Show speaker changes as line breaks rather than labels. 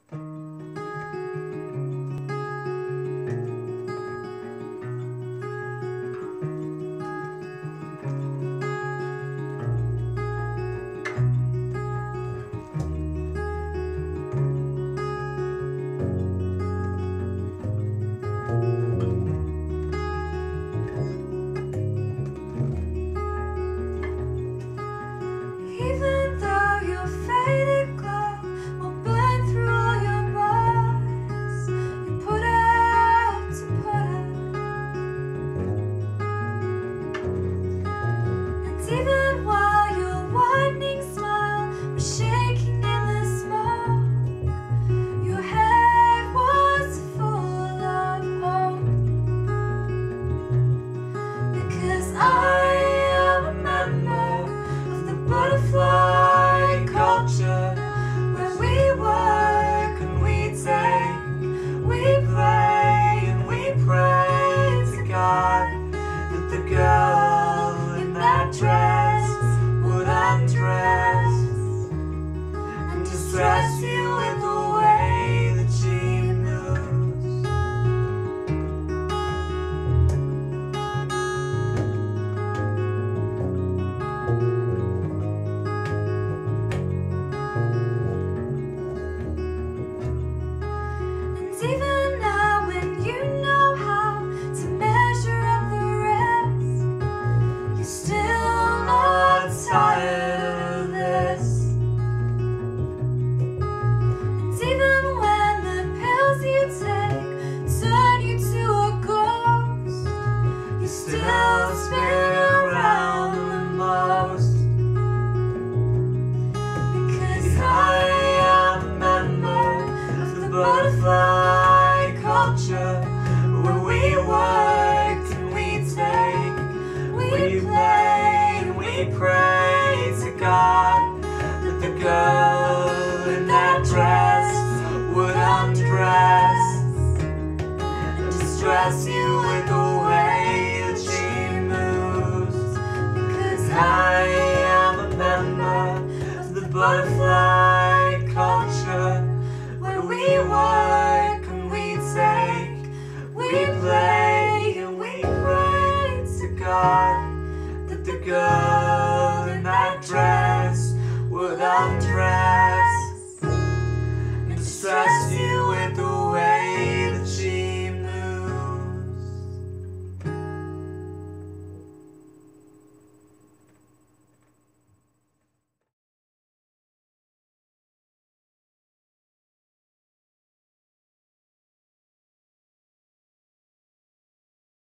Even though your faded glow will burn through all your bars, you put out to put out. And even while your widening smile was shaking in the smoke, your head was full of hope. Because I am a member of the butterfly culture, where we work and we take, we play and we pray to God that the girl in that dress would undress and distress you with the way that she moves. And even now, when you know how to measure up the rest, you're still not tired of this. And even when the pills you take turn you to a ghost, you still spin around the most. Because I am a member of the butterfly culture, where we work and we take, we play and we pray to God that the girl in that dress would undress and distress you with the way that she moves. Because I am a member of the butterfly